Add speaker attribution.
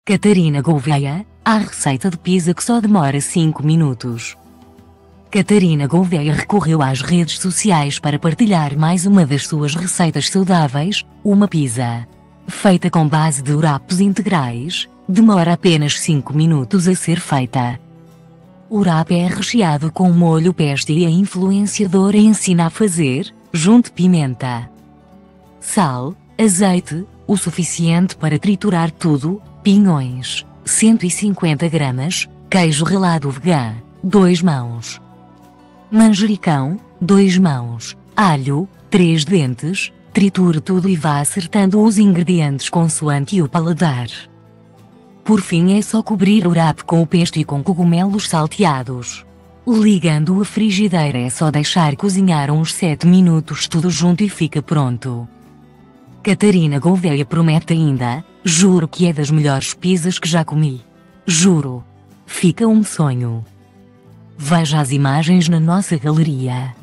Speaker 1: Catarina Gouveia, a receita de pizza que só demora 5 minutos. Catarina Gouveia recorreu às redes sociais para partilhar mais uma das suas receitas saudáveis, uma pizza feita com base de wraps integrais, demora apenas 5 minutos a ser feita. O wrap é recheado com molho pesto e a influenciadora ensina a fazer, junte pimenta, sal, azeite, o suficiente para triturar tudo, pinhões, 150 gramas, queijo ralado vegan, 2 mãos, manjericão, 2 mãos, alho, 3 dentes, triture tudo e vá acertando os ingredientes consoante o paladar. Por fim é só cobrir o wrap com o pesto e com cogumelos salteados. Ligando a frigideira é só deixar cozinhar uns 7 minutos tudo junto e fica pronto. Catarina Gouveia promete ainda: juro que é das melhores pizzas que já comi. Juro. Fica um sonho. Veja as imagens na nossa galeria.